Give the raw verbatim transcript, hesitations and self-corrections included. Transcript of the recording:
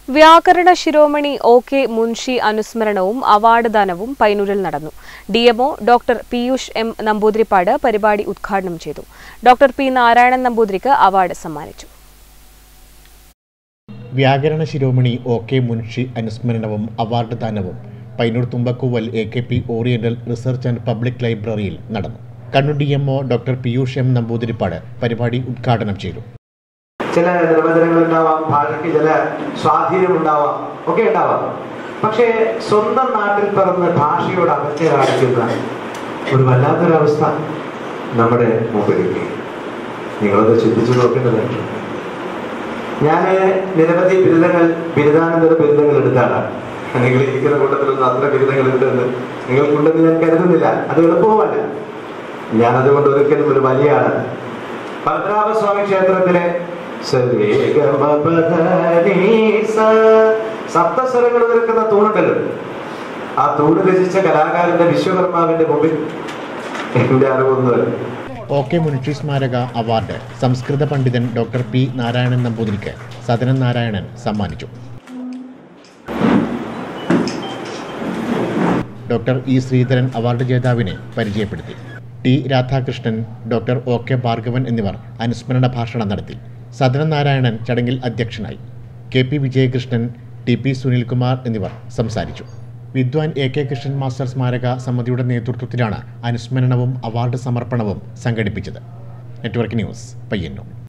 വ്യാകരണ ശിരോമണി O K Munshi അനുസ്മരണവും അവാർഡ് ദാനവും പയ്യന്നൂരിൽ നടന്നു. D M O doctor Piyush M Namboothiripad പരിപാടി ഉദ്ഘാടനം ചെയ്തു. ഡോക്ടർ പി നാരായണൻ നമ്പൂതിരിക്ക് അവാർഡ് സമ്മാനിച്ചു. വ്യാകരണ ശിരോമണി ഒ കെ മുൻഷി അനുസ്മരണവും അവാർഡ് ദാനവും Payyanur Thumbakkooval A K P oriental research and public ലൈബ്രറിയിൽ നടന്നു. Kannur D M O doctor Piyush M Namboothiripad പരിപാടി ഉദ്ഘാടനം ചെയ്തു. ചില നിർവചനങ്ങൾ ഉണ്ടാവാം, ഭാഷയ്ക്ക് ചില സ്വാധീനമുണ്ടാവാം, ഒക്കെ ഉണ്ടാവാം. പക്ഷേ സ്വന്തം നാട്ടിൽ പിറന്ന് ഭാഷയോട് അകറ്റ കാണിക്കുന്ന ഒരു വല്ലാത്തൊരവസ്ഥ നമ്മുടെ മുമ്പിലേക്ക് നിങ്ങളത് ചിന്തിച്ചു നോക്കേണ്ടതുണ്ട്. ഞാൻ നിരവധി ബിരുദങ്ങൾ ബിരുദാനന്തര ബിരുദങ്ങൾ എടുത്താണ്. നിങ്ങൾ ഇരിക്കുന്ന കൂട്ടത്തിലൊന്നും അത്ര ബിരുദങ്ങൾ ഉണ്ടെന്ന് നിങ്ങൾക്കുണ്ടെന്ന് ഞാൻ കരുതുന്നില്ല. അത് എളുപ്പവുമല്ല. ഞാനതുകൊണ്ട് ഒരിക്കലും ഒരു വലിയ ആളാണ്. പത്മനാഭസ്വാമി ക്ഷേത്രത്തിലെ സപ്തസ്വരങ്ങൾ നിൽക്കുന്ന തൂണുണ്ടല്ലോ, ആ തൂണ് രചിച്ച കലാകാരന്റെ വിശ്വകർമാവിന്റെ മുമ്പിൽ എന്റെ അറിവൊന്നുമല്ല. ഒ കെ മുൻഷി സ്മാരക അവാർഡ് സംസ്കൃത പണ്ഡിതൻ ഡോക്ടർ പി നാരായണൻ നമ്പൂതിരിക്ക് സദനൻ നാരായണൻ സമ്മാനിച്ചു. ഡോക്ടർ ഇ ശ്രീധരൻ അവാർഡ് ജേതാവിനെ പരിചയപ്പെടുത്തി. T Radhakrishnan, doctor O K Bhargavan എന്നിവർ അനുസ്മരണ ഭാഷണം നടത്തി. സദനൻ നാരായണൻ ചടങ്ങിൽ അധ്യക്ഷനായി. K P Vijayakrishnan, T P Sunilkumar എന്നിവർ സംസാരിച്ചു. വിദ്വാൻ എ കെ കൃഷ്ണൻ മാസ്റ്റർ സ്മാരക സമിതിയുടെ നേതൃത്വത്തിലാണ് അനുസ്മരണവും അവാർഡ് സമർപ്പണവും സംഘടിപ്പിച്ചത്. Network news, Payyanur.